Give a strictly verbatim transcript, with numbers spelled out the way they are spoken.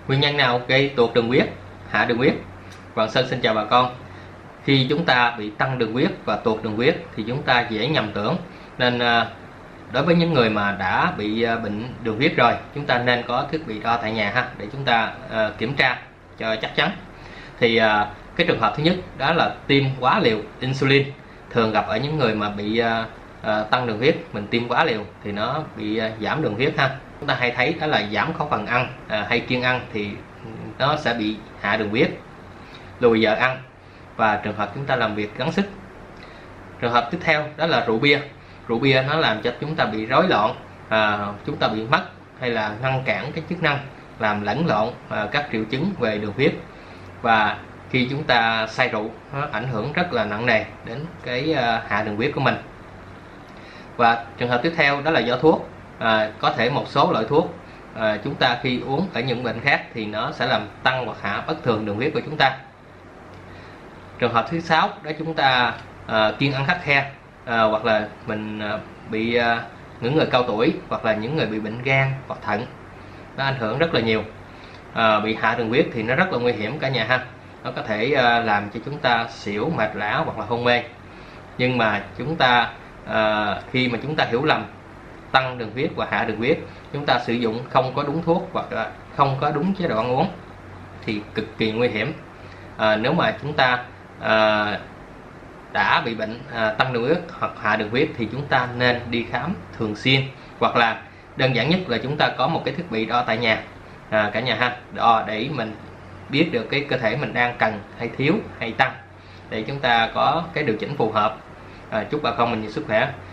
Nguyên nhân nào gây tụt đường huyết, hạ đường huyết? Hoàng Sơn xin chào bà con. Khi chúng ta bị tăng đường huyết và tụt đường huyết thì chúng ta dễ nhầm tưởng, nên đối với những người mà đã bị bệnh đường huyết rồi, chúng ta nên có thiết bị đo tại nhà ha, để chúng ta uh, kiểm tra cho chắc chắn. Thì uh, cái trường hợp thứ nhất đó là tiêm quá liều insulin, thường gặp ở những người mà bị uh, uh, tăng đường huyết, mình tiêm quá liều thì nó bị uh, giảm đường huyết ha. Chúng ta hay thấy đó là giảm khẩu phần ăn uh, hay kiêng ăn thì nó sẽ bị hạ đường huyết, lùi giờ ăn, và trường hợp chúng ta làm việc gắng sức. Trường hợp tiếp theo đó là rượu bia. Rượu bia nó làm cho chúng ta bị rối loạn, à, chúng ta bị mất hay là ngăn cản cái chức năng, làm lẫn lộn à, các triệu chứng về đường huyết. Và khi chúng ta say rượu, nó ảnh hưởng rất là nặng nề đến cái à, hạ đường huyết của mình. Và trường hợp tiếp theo đó là do thuốc. À, có thể một số loại thuốc à, chúng ta khi uống ở những bệnh khác thì nó sẽ làm tăng hoặc hạ bất thường đường huyết của chúng ta. Trường hợp thứ sáu đó chúng ta à, kiêng ăn khắt khe, à, hoặc là mình à, bị à, những người cao tuổi hoặc là những người bị bệnh gan hoặc thận, nó ảnh hưởng rất là nhiều. À, bị hạ đường huyết thì nó rất là nguy hiểm cả nhà ha, nó có thể à, làm cho chúng ta xỉu, mệt lả hoặc là hôn mê. Nhưng mà chúng ta à, khi mà chúng ta hiểu lầm tăng đường huyết và hạ đường huyết, chúng ta sử dụng không có đúng thuốc hoặc là không có đúng chế độ ăn uống thì cực kỳ nguy hiểm. À, nếu mà chúng ta à, đã bị bệnh à, tăng đường huyết hoặc hạ đường huyết thì chúng ta nên đi khám thường xuyên, hoặc là đơn giản nhất là chúng ta có một cái thiết bị đo tại nhà à, cả nhà ha, đo để mình biết được cái cơ thể mình đang cần hay thiếu hay tăng, để chúng ta có cái điều chỉnh phù hợp. À, chúc bà con mình nhiều sức khỏe.